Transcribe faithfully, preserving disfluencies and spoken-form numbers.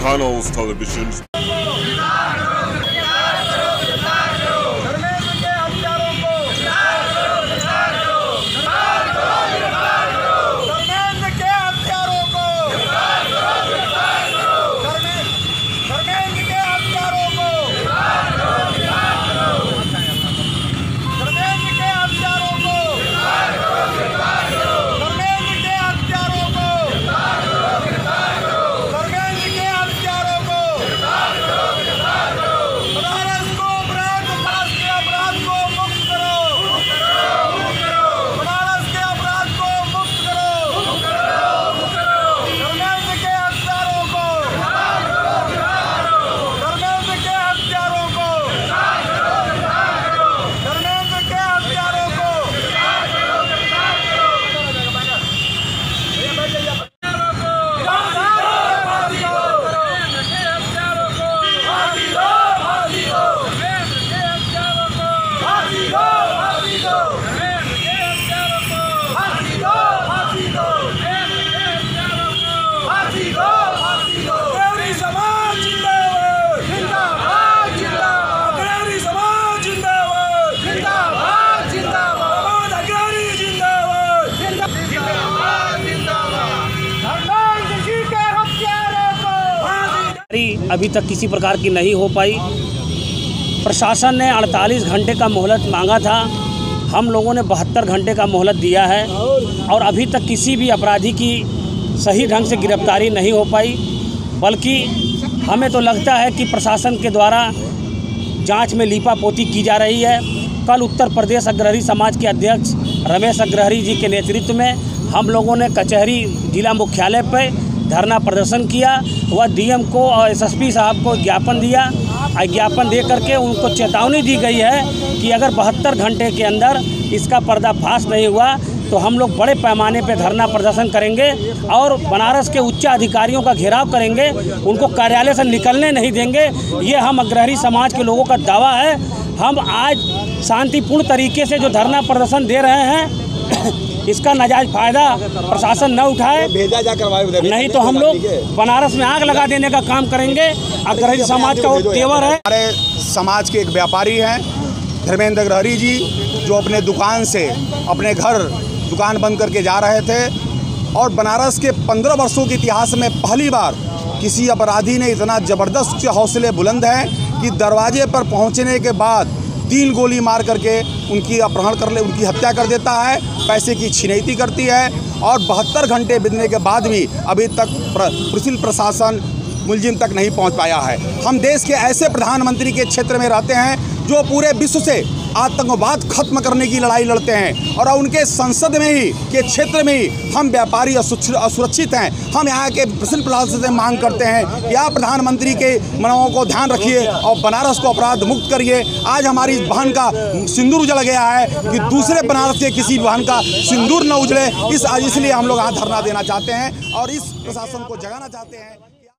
channels television. अभी तक किसी प्रकार की नहीं हो पाई। प्रशासन ने अड़तालीस घंटे का मोहलत मांगा था, हम लोगों ने बहत्तर घंटे का मोहलत दिया है और अभी तक किसी भी अपराधी की सही ढंग से गिरफ्तारी नहीं हो पाई। बल्कि हमें तो लगता है कि प्रशासन के द्वारा जांच में लीपापोती की जा रही है। कल उत्तर प्रदेश अग्रहरी समाज के अध्यक्ष रमेश अग्रहरी जी के नेतृत्व में हम लोगों ने कचहरी जिला मुख्यालय पर धरना प्रदर्शन किया। वह डीएम को और एसएसपी साहब को ज्ञापन दिया। ज्ञापन दे करके उनको चेतावनी दी गई है कि अगर बहत्तर घंटे के अंदर इसका पर्दाफाश नहीं हुआ तो हम लोग बड़े पैमाने पे धरना प्रदर्शन करेंगे और बनारस के उच्च अधिकारियों का घेराव करेंगे, उनको कार्यालय से निकलने नहीं देंगे। ये हम अग्रहरी समाज के लोगों का दावा है। हम आज शांतिपूर्ण तरीके से जो धरना प्रदर्शन दे रहे हैं इसका नाजायज फायदा प्रशासन न उठाए, भेजा जा करवाए, नहीं तो हम लोग बनारस में आग लगा देने का काम करेंगे। अग्रहरी समाज का वो तेवर है। हमारे समाज के एक व्यापारी हैं धर्मेंद्र अग्रहरी जी, जो अपने दुकान से अपने घर दुकान बंद करके जा रहे थे और बनारस के पंद्रह वर्षों के इतिहास में पहली बार किसी अपराधी ने इतना ज़बरदस्त हौसले बुलंद हैं कि दरवाजे पर पहुंचने के बाद तीन गोली मार करके उनकी अपहरण कर ले उनकी हत्या कर देता है, पैसे की छिनैती करती है और बहत्तर घंटे बीतने के बाद भी अभी तक पुलिस प्रशासन मुलजिम तक नहीं पहुंच पाया है। हम देश के ऐसे प्रधानमंत्री के क्षेत्र में रहते हैं जो पूरे विश्व से आतंकवाद खत्म करने की लड़ाई लड़ते हैं और उनके संसद में ही के क्षेत्र में ही हम व्यापारी असुरक्षित हैं। हम यहाँ के प्रशासन प्रशासन से मांग करते हैं कि आप प्रधानमंत्री के मनों को ध्यान रखिए और बनारस को अपराध मुक्त करिए। आज हमारी बहन का सिंदूर उजड़ गया है कि दूसरे बनारस के किसी बहन का सिंदूर न उजड़े, इस इसलिए हम लोग यहाँ धरना देना चाहते हैं और इस प्रशासन को जगाना चाहते हैं।